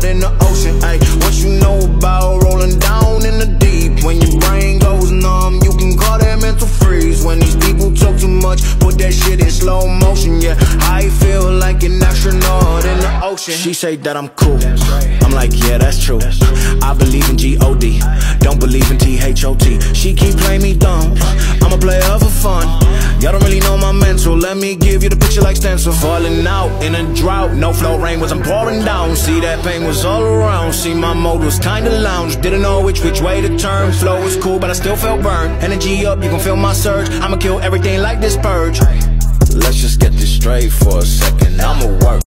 in the ocean. Ay, what you know about rolling down in the deep? When your brain goes numb, you can call that mental freeze. When these people talk too much, put that shit in slow motion. Yeah, I feel like an astronaut in the ocean. She say that I'm cool, I'm like, yeah, that's true. I believe in G-O-D, don't believe in T-H-O-T. She keep playing me dumb, I'm a player for fun. Y'all don't really know my mental, let me give you the picture like stencil. Falling out in a drought, no flow, rain wasn't pouring down. See, that pain was all around, see, my mode was kinda lounge. Didn't know which way to turn, flow was cool but I still felt burned. Energy up, you can feel my surge, I'ma kill everything like this purge. Let's just get this straight for a second, I'ma work.